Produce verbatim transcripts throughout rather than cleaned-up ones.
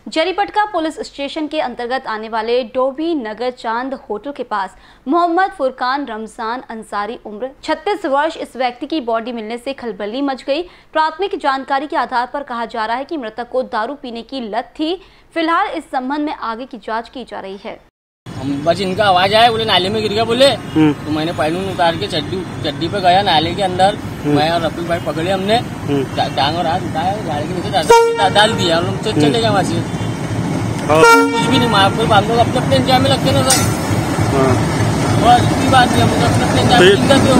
Jaripatka police station के अंतर्गत आने वाले डोभी नगर चांद होटल के पास मोहम्मद फुरकान रमजान अंसारी उम्र छत्तीस वर्ष इस व्यक्ति की बॉडी मिलने से खलबली मच गई। प्राथमिक जानकारी के आधार पर कहा जा रहा है कि मृतक को दारू पीने की लत थी। फिलहाल इस संबंध में आगे की जांच की जा रही है। बस इनका आवाज आया, बोले नाले में गिर गया बोले, तो मैंने पैनून उतार के चड्डी चड्डी पे गया नाले के अंदर। मैं और रफीक भाई पकड़े हमने, टांग और हाथ उठाया, गाड़ी के नीचे डाल दिया और हम चले गए वहाँ से। कुछ भी नहीं मार, हम लोग अपने अपने इंतजाम में लगते ना सर। बस की बात नहीं, हम लोग अपने अपने इंतजाम में करते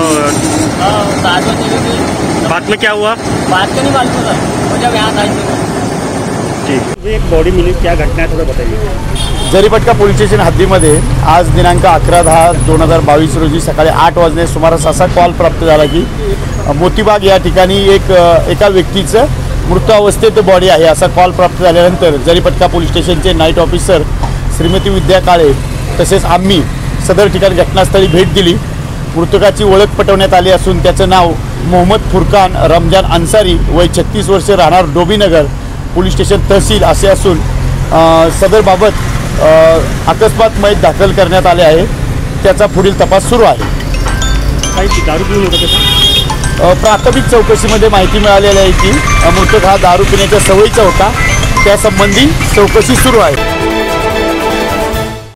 हो। बाद में क्या हुआ बात का नहीं मालूम सर, जब यहाँ था एक बॉडी मिली, क्या घटना है थोड़ा बताइए। जरीपटका पोलीस स्टेशन हद्दीमध्ये आज दिनांक अकरा दहा दोन हजार बावीस रोजी सकाळी आठ वाजणे सुमारास असा कॉल प्राप्त झाला की मोतीबाग या ठिकाणी एक एका व्यक्तीचं मृत अवस्थेत बॉडी आहे असा कॉल प्राप्त झाल्यानंतर जरीपटका पोलीस स्टेशनचे नाईट ऑफिसर श्रीमती विद्या काळे तसेच आम्ही सदर ठिकाणी घटनास्थळी भेट दिली। मृतकाची ओळख पटवण्यात आली असून त्याचं नाव मोहम्मद फुरकान रमजान अंसारी वय छत्तीस वर्ष राहणार डोबीनगर पोलीस स्टेशन तहसील असे असून सदर बाबत अकस्मात मयत दाखल करण्यात आले आहे। त्याचा पुढील तपास सुरू आहे। काही दारू पिऊन होता प्राथमिक चौकशीमध्ये माहिती मिळालेली आहे की मृतक हा दारू पिण्याच्या सवयीचा होता। त्यासंबंधी चौकशी सुरू आहे।